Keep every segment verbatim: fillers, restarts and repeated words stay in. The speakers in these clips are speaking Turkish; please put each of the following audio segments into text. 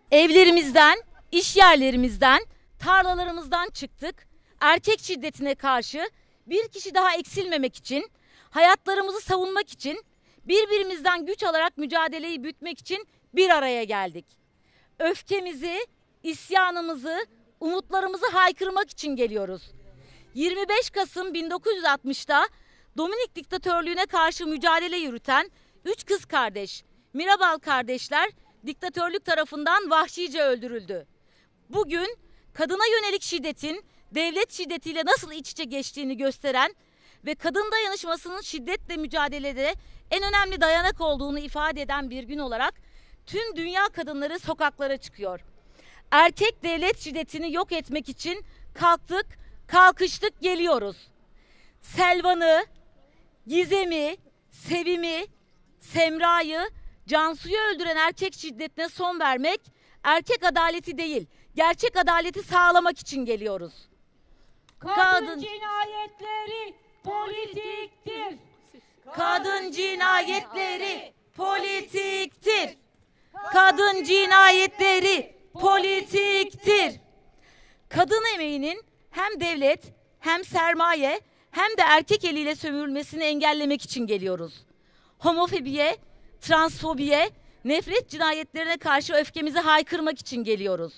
Evlerimizden, iş yerlerimizden, tarlalarımızdan çıktık. Erkek şiddetine karşı bir kişi daha eksilmemek için, hayatlarımızı savunmak için, birbirimizden güç alarak mücadeleyi büyütmek için bir araya geldik. Öfkemizi, isyanımızı, umutlarımızı haykırmak için geliyoruz. yirmi beş Kasım bin dokuz yüz altmış'ta Dominik diktatörlüğüne karşı mücadele yürüten üç kız kardeş, Mirabal kardeşler diktatörlük tarafından vahşice öldürüldü. Bugün kadına yönelik şiddetin devlet şiddetiyle nasıl iç içe geçtiğini gösteren ve kadın dayanışmasının şiddetle mücadelede en önemli dayanak olduğunu ifade eden bir gün olarak tüm dünya kadınları sokaklara çıkıyor. Erkek devlet şiddetini yok etmek için kalktık, kalkıştık, geliyoruz. Selvan'ı, Gizem'i, Sevim'i, Semra'yı, Cansu'yu öldüren erkek şiddetine son vermek, erkek adaleti değil, gerçek adaleti sağlamak için geliyoruz. Kadın, Kadın cinayetleri politiktir. Kadın cinayetleri politiktir. Kadın cinayetleri politiktir. Kadın emeğinin hem devlet, hem sermaye, hem de erkek eliyle sömürülmesini engellemek için geliyoruz. Homofobiye, transfobiye, nefret cinayetlerine karşı öfkemizi haykırmak için geliyoruz.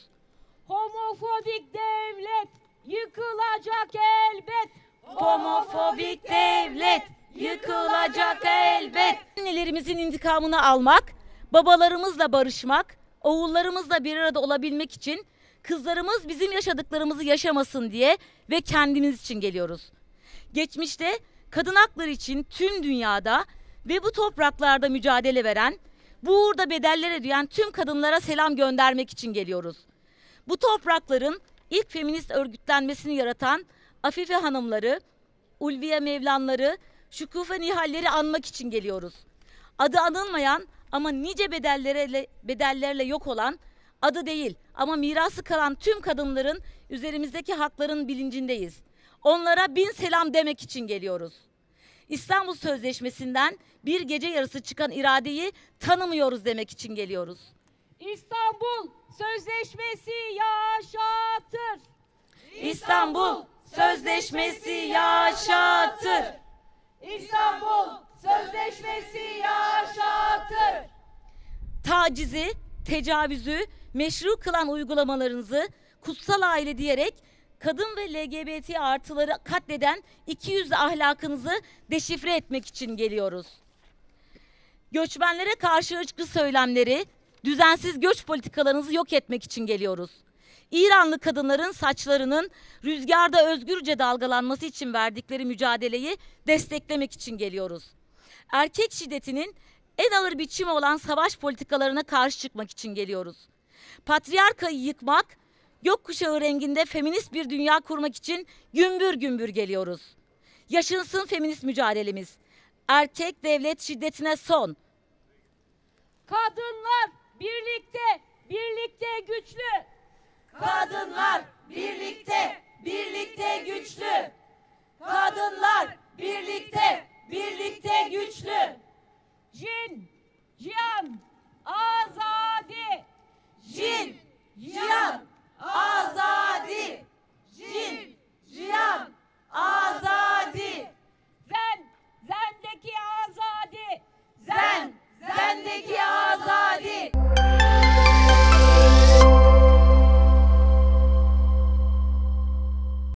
Homofobik devlet yıkılacak elbet. Homofobik devlet yıkılacak elbet. Annelerimizin intikamını almak, babalarımızla barışmak, oğullarımızla bir arada olabilmek için, kızlarımız bizim yaşadıklarımızı yaşamasın diye ve kendimiz için geliyoruz. Geçmişte kadın hakları için tüm dünyada ve bu topraklarda mücadele veren, bu uğurda bedeller ödeyen tüm kadınlara selam göndermek için geliyoruz. Bu toprakların ilk feminist örgütlenmesini yaratan Afife hanımları, Ulviye Mevlanları, Şükufe Nihalleri anmak için geliyoruz. Adı anılmayan ama nice bedellerle, bedellerle yok olan, adı değil ama mirası kalan tüm kadınların üzerimizdeki hakların bilincindeyiz. Onlara bin selam demek için geliyoruz. İstanbul Sözleşmesi'nden bir gece yarısı çıkan iradeyi tanımıyoruz demek için geliyoruz. İstanbul Sözleşmesi yaşatır. İstanbul Sözleşmesi yaşatır. İstanbul Sözleşmesi yaşatır. Tacizi, tecavüzü meşru kılan uygulamalarınızı kutsal aile diyerek kadın ve L G B T artıları katleden ikiyüzlü ahlakınızı deşifre etmek için geliyoruz. Göçmenlere karşı ırkçı söylemleri, düzensiz göç politikalarınızı yok etmek için geliyoruz. İranlı kadınların saçlarının rüzgarda özgürce dalgalanması için verdikleri mücadeleyi desteklemek için geliyoruz. Erkek şiddetinin en ağır biçimi olan savaş politikalarına karşı çıkmak için geliyoruz. Patriarkayı yıkmak, gökkuşağı renginde feminist bir dünya kurmak için gümbür gümbür geliyoruz. Yaşansın feminist mücadelemiz. Erkek devlet şiddetine son. Kadınlar birlikte, birlikte güçlü. Kadınlar birlikte, birlikte güçlü. Kadınlar birlikte.